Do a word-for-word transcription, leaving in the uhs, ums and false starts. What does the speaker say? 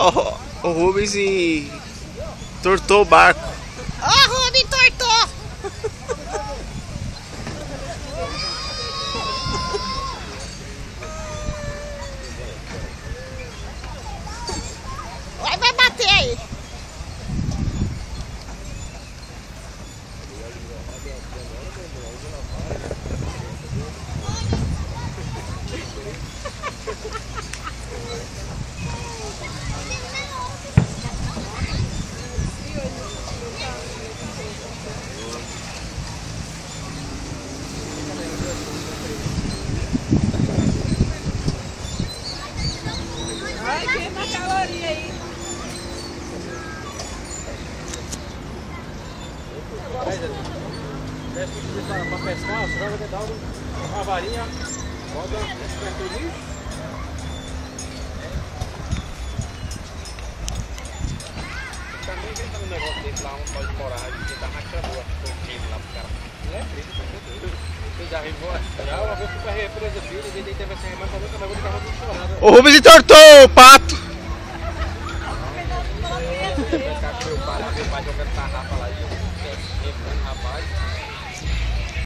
Ó, o Rubens e tortou o barco. Ó, o Rubens tortou. Vai, vai bater aí. Vai queimar caloria aí. Desce para pescar, você vai dar uma varinha, bota perto do lixo. Também vem um negócio desse lá, um pó de coragem, que tá mais boa, que lá pro cara. Não é triste, você já rimou, já uma vez que foi represa filha, e daí teve essa remata, nunca mais vou ficar muito chorando. O Rubens entortou o pato. Meu pai, meu pai jogando tarrafa lá, e eu sempre, rapaz.